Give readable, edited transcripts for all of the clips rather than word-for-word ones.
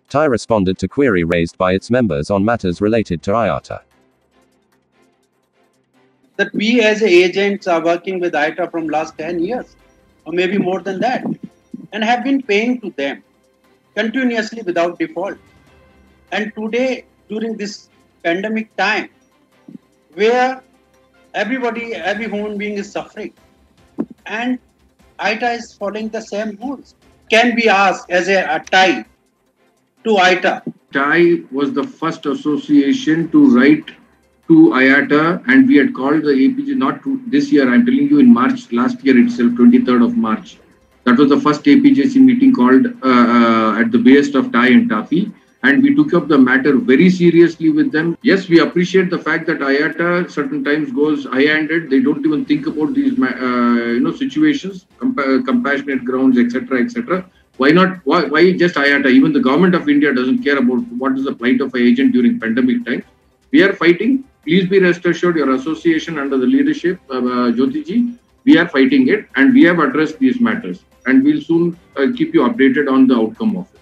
TAI responded to query raised by its members on matters related to IATA. That we as agents are working with IATA from last 10 years, or maybe more than that, and have been paying to them continuously without default. And today, during this pandemic time, where everybody, every human being is suffering, and IATA is following the same rules. Can we ask as a TAI to IATA? TAI was the first association to write to IATA, and we had called the APJ, not to this year, I'm telling you, in March, last year itself, 23rd of March. That was the first APJC meeting called at the behest of TAI and TAFE. And we took up the matter very seriously with them. Yes, we appreciate the fact that IATA certain times goes high-handed. They don't even think about these, situations, compassionate grounds, etc., etc. Why not? Why just IATA? Even the government of India doesn't care about what is the plight of an agent during pandemic time. We are fighting. Please be rest assured, your association under the leadership of Jyotiji, we are fighting it, and we have addressed these matters. And we'll soon keep you updated on the outcome of it.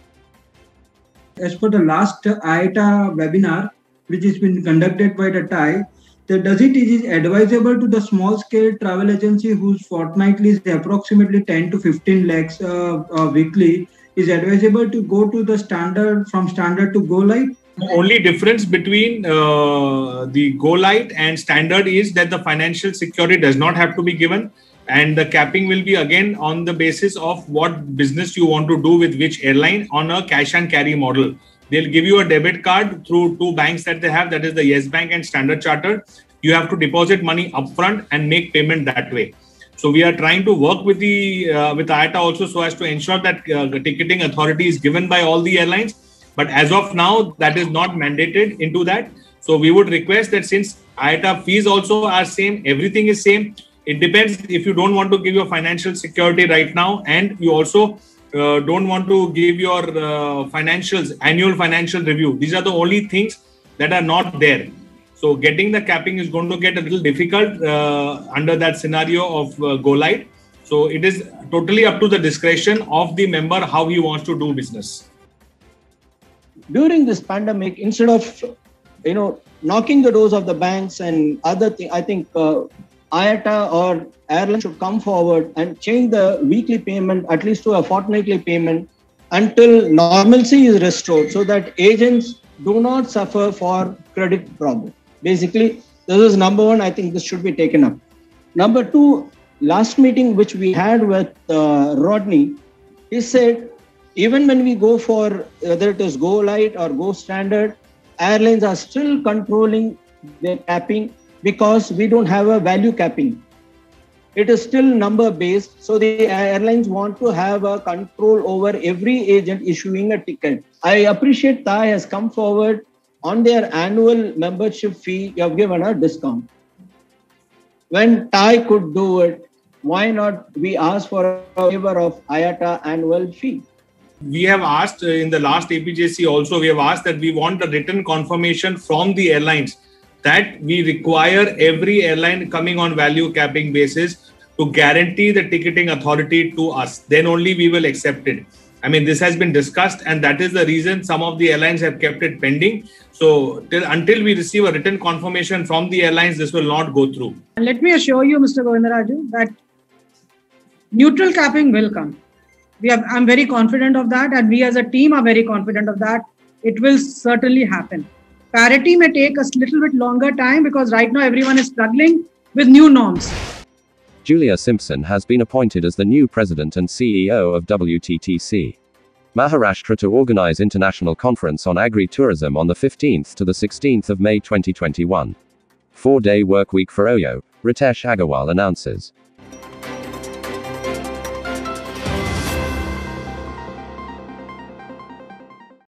As per the last IATA webinar, which has been conducted by the TAI, does it is advisable to the small-scale travel agency whose fortnightly is approximately 10 to 15 lakhs weekly, is advisable to go to the standard, from standard to Go Light? The only difference between the Go Light and standard is that the financial security does not have to be given, and the capping will be again on the basis of what business you want to do with which airline on a cash and carry model. They'll give you a debit card through two banks that they have, that is the Yes Bank and Standard Chartered. You have to deposit money upfront and make payment that way. So we are trying to work with with IATA also so as to ensure that the ticketing authority is given by all the airlines. But as of now, that is not mandated into that. So we would request that since IATA fees also are same, everything is same. It depends if you don't want to give your financial security right now, and you also don't want to give your annual financial review. These are the only things that are not there. So getting the capping is going to get a little difficult under that scenario of Go Light. So it is totally up to the discretion of the member how he wants to do business. During this pandemic, instead of knocking the doors of the banks and other things, I think IATA or airlines should come forward and change the weekly payment at least to a fortnightly payment until normalcy is restored, so that agents do not suffer for credit problem. Basically, this is number one. I think this should be taken up. Number two, last meeting which we had with Rodney, he said even when we go for whether it is Go Light or Go Standard, airlines are still controlling their capping because we don't have a value capping. It is still number based. So the airlines want to have a control over every agent issuing a ticket. I appreciate TAI has come forward on their annual membership fee. You have given a discount. When TAI could do it, why not we ask for a waiver of IATA annual fee? We have asked in the last APJC also, we have asked that we want a written confirmation from the airlines that we require every airline coming on value capping basis to guarantee the ticketing authority to us. Then only we will accept it. I mean, this has been discussed, and that is the reason some of the airlines have kept it pending. So until we receive a written confirmation from the airlines, this will not go through. And let me assure you, Mr. Govindaraju, that neutral capping will come. I'm very confident of that, and we as a team are very confident of that. It will certainly happen. Parity may take a little bit longer time because right now everyone is struggling with new norms. Julia Simpson has been appointed as the new president and CEO of WTTC Maharashtra to organize International Conference on Agri-Tourism on the 15th to the 16th of May 2021. 4-day work week for OYO, Ritesh Agarwal announces.